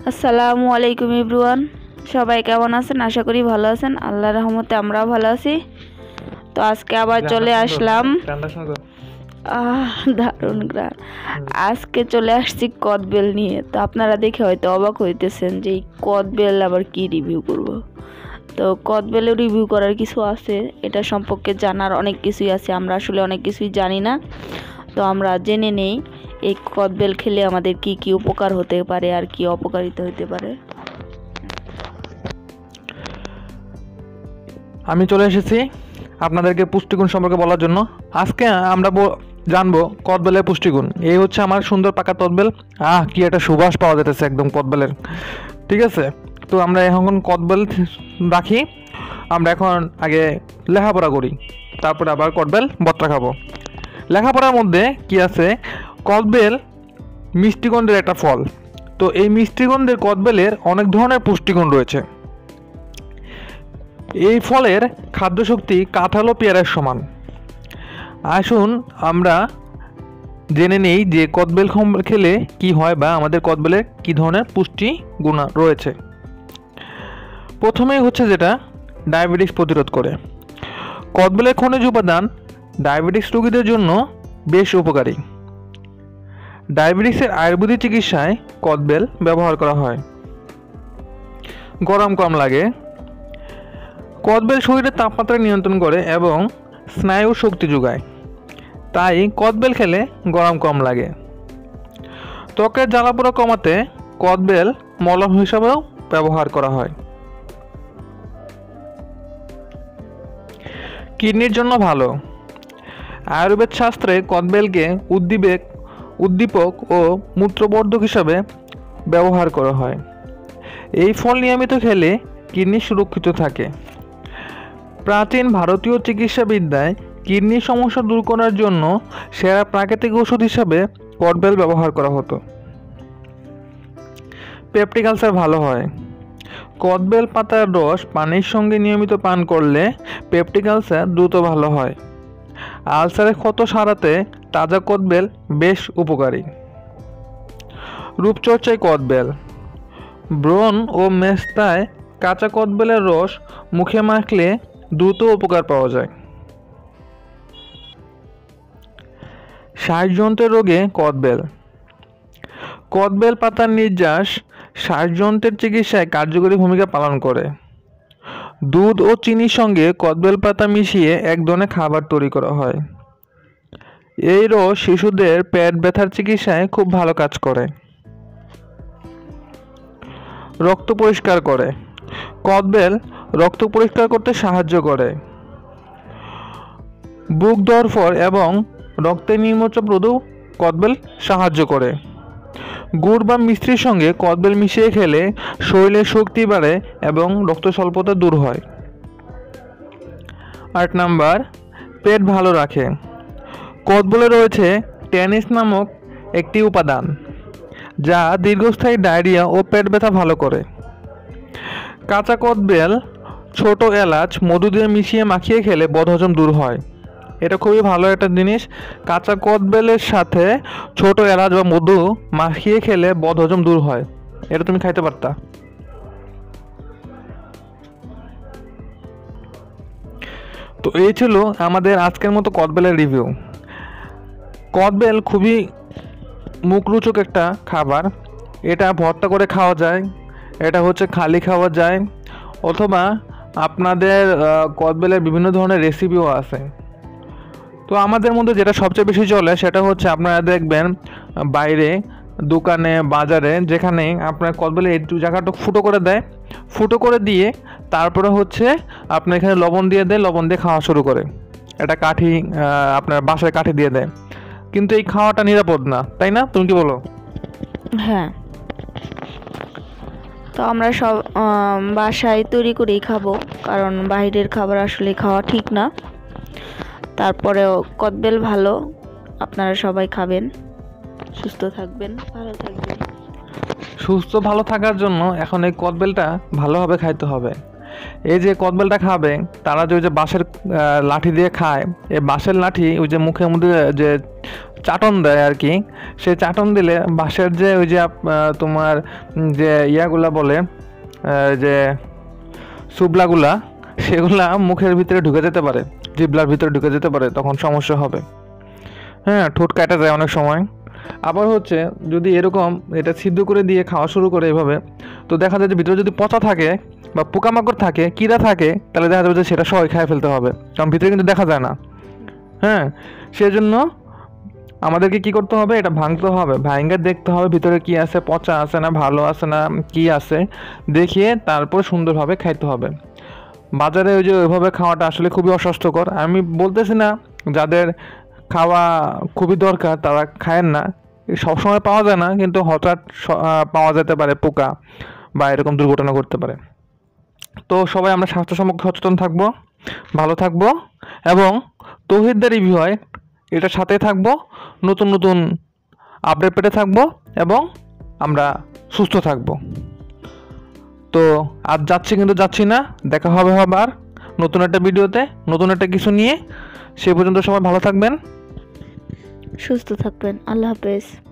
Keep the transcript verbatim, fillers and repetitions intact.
আসসালামু আলাইকুম এভরিওয়ান, সবাই কেমন আছেন? আশা করি ভালো আছেন। আল্লাহর রহমতে আমরাও ভালো আছি। তো আজকে আবার চলে আসলাম, আহ দারুণ গ্রান আজকে চলে আসছি কদবেল নিয়ে। তো আপনারা দেখে হয়তো অবাক হইতেছেন যে এই কদবেল আবার কি রিভিউ করব। তো কদবেলের রিভিউ করার কিছু আছে, এটা সম্পর্কে জানার অনেক কিছুই আছে। আমরা আসলে অনেক কিছুই জানি না, তো আমরা জেনে নেই এই কদবেল খেলে আমাদের কি কি উপকার হতে পারে আর কি অপকারিতা হতে পারে। আমি চলে এসেছি আপনাদেরকে পুষ্টিগুণ সম্পর্কে বলার জন্য। আজকে আমরা জানবো কদবেলের পুষ্টিগুণ। এই হচ্ছে আমার সুন্দর পাকা কদবেল। আহ কি একটা সুবাস পাওয়া যেতেছে একদম কদবেলের, ঠিক আছে। তো আমরা এখন কদবেল রাখি, আমরা এখন আগে লেখাপড়া করি, তারপরে আবার কদবেল বত্রা খাবো। লেখাপড়ার মধ্যে কি আছে, কদবেল মিষ্টিগন্ধের একটা ফল। তো এই মিষ্টিগন্ধের কদবেলের অনেক ধরনের পুষ্টিগুণ রয়েছে। এই ফলের খাদ্যশক্তি কাঁঠাল ও পেয়ারার সমান। আসুন আমরা জেনে নেই যে কদবেল খেলে কি হয় বা আমাদের কদবেলের কি ধরনের পুষ্টি গুণ রয়েছে। প্রথমেই হচ্ছে যেটা ডায়াবেটিস প্রতিরোধ করে। কদবেলের খনিজ উপাদান ডায়াবেটিস রোগীদের জন্য বেশ উপকারী। ডায়াবেটিসের আয়ুর্বেদিক চিকিৎসায় কদবেল ব্যবহার করা হয়। গরম কম লাগে। কদবেল শরীরের তাপমাত্রা নিয়ন্ত্রণ করে এবং স্নায়ুর শক্তি যোগায়, তাই কদবেল খেলে গরম কম লাগে। ত্বকের জ্বালাপোড়া কমাতে কদবেল মলম হিসাবেও ব্যবহার করা হয়। কিডনির জন্য ভালো। আয়ুর্বেদ শাস্ত্রে কদবেলকে উদ্দীপক উদ্দীপক ও মূত্রবর্ধক হিসাবে ব্যবহার করা হয়। এই ফল নিয়মিত খেলে কিডনি সুরক্ষিত থাকে। প্রাচীন ভারতীয় চিকিৎসাবিদ্যায় কিডনির সমস্যা দূর করার জন্য সেরা প্রাকৃতিক ওষুধ হিসাবে কদবেল ব্যবহার করা হতো। পেপটিক আলসার ভালো হয়। কদবেল পাতার রস পানির সঙ্গে নিয়মিত পান করলে পেপটিক আলসার দ্রুত ভালো হয়। আলসারের ক্ষত সারাতে তাজা কদবেল বেশ উপকারী। রূপচর্চায় কদবেল। ব্রণ ও মেস্তায় কাঁচা কদবেলের রস মুখে মাখলে দ্রুত উপকার পাওয়া যায়। শ্বাসযন্ত্রের রোগে কদবেল। কদবেল পাতার নির্যাস শ্বাসযন্ত্রের চিকিৎসায় কার্যকরী ভূমিকা পালন করে। দুধ ও চিনির সঙ্গে কদবেল পাতা মিশিয়ে এক ধরনের খাবার তৈরি করা হয়। এই রস শিশুদের পেট ব্যথার চিকিৎসায় খুব ভালো কাজ করে। রক্ত পরিষ্কার করে। কদবেল রক্ত পরিষ্কার করতে সাহায্য করে। বুক ধড়ফড় এবং রক্তের নির্মূলতা রোধেও কদবেল সাহায্য করে। গুড় বা মিষ্টির সঙ্গে কদবেল মিশিয়ে খেলে শরীরের শক্তি বাড়ে এবং রক্ত স্বল্পতা দূর হয়। আট নাম্বার, পেট ভালো রাখে। কদবেলে রয়েছে ট্যানিস নামক একটি উপাদান যা দীর্ঘস্থায়ী ডায়রিয়া ও পেট ব্যথা ভালো করে। কাঁচা কদবেল, ছোট এলাচ, মধু দিয়ে মিশিয়ে মাখিয়ে খেলে বদহজম দূর হয়। এটা খুবই ভালো একটা জিনিস। কাঁচা কদবেলের সাথে ছোট এলাচ বা মধু মাখিয়ে খেলে বদহজম দূর হয়। এটা তুমি খাইতে পারতা। তো এই ছিল আমাদের আজকের মতো কদবেলের রিভিউ। কদবেল খুবই মুখরোচক একটা খাবার। এটা ভর্তা করে খাওয়া যায়, এটা হচ্ছে খালি খাওয়া যায়, অথবা আপনাদের কদবেলের বিভিন্ন ধরনের রেসিপিও আছে। তো আমাদের মধ্যে যেটা সবচেয়ে বেশি চলে সেটা হচ্ছে আপনারা দেখবেন বাইরে দোকানে বাজারে যেখানে আপনার কদবেলের একটু জায়গাটা ফুটো করে দেয়, ফুটো করে দিয়ে তারপরে হচ্ছে আপনার এখানে লবণ দিয়ে দেয়, লবণ দিয়ে খাওয়া শুরু করে। এটা কাঠি আপনার বাসায় কাঠি দিয়ে দেয়, কিন্তু এই খাওয়াটা নিরাপদ না, তাই না? তুমি কি বলো? হ্যাঁ, তো আমরা সব বাসায় তৈরি করেই খাবো, কারণ বাইরের খাবার আসলে খাওয়া ঠিক না। তারপরেও কদবেল ভালো, আপনারা সবাই খাবেন, সুস্থ থাকবেন, ভালো থাকবেন। সুস্থ ভালো থাকার জন্য এখন এই কদবেলটা ভালোভাবে খাইতে হবে। এই যে কদবেলটা খাবে তারা যে ওই যে বাঁশের লাঠি দিয়ে খায়, এই বাঁশের লাঠি ওই যে মুখের মধ্যে যে চাটন দেয় আর কি। সেই চাটন দিলে বাঁশের যে ওই যে তোমার যে ইয়াগুলা বলে যে সুবলাগুলা, সেগুলা মুখের ভিতরে ঢুকে যেতে পারে, জিবলার ভিতরে ঢুকে যেতে পারে, তখন সমস্যা হবে। হ্যাঁ, ঠোঁট কাটা যায় অনেক সময়। আবার হচ্ছে যদি এরকম এটা সিদ্ধ করে দিয়ে খাওয়া শুরু করে এভাবে, তো দেখা যায় যে ভিতরে যদি পচা থাকে বা পোকামাকড় থাকে, কিড়া থাকে, তাহলে দেখা যাবে যে সেটা সবাই খায় ফেলতে হবে, কারণ ভিতরে কিন্তু দেখা যায় না। হ্যাঁ, সেজন্য আমাদেরকে কি করতে হবে, এটা ভাঙতে হবে, ভাঙে দেখতে হবে ভিতরে কি আছে, পচা আছে না ভালো আছে না কি আছে, দেখিয়ে তারপর সুন্দরভাবে খাইতে হবে। বাজারে ওই যে ওইভাবে খাওয়াটা আসলে খুবই অস্বাস্থ্যকর। আমি বলতেছি না যাদের খাওয়া খুবই দরকার তারা খায়েন না, সবসময় পাওয়া যায় না, কিন্তু হঠাৎ পাওয়া যেতে পারে পোকা বা এরকম দুর্ঘটনা ঘটতে পারে। তো সবাই আমরা স্বাস্থ্য সম্পর্কে সচেতন থাকবো, ভালো থাকবো, এবং তৌহিদদের রিভিউ হয় এটার সাথে থাকবো, নতুন নতুন আপডেট পেতে থাকবো, এবং আমরা সুস্থ থাকবো। তো আজ যাচ্ছি কিন্তু যাচ্ছি না, দেখা হবে আবার নতুন একটা ভিডিওতে নতুন একটা কিছু নিয়ে। সে পর্যন্ত সবাই ভালো থাকবেন, সুস্থ থাকবেন। আল্লাহ হাফেজ।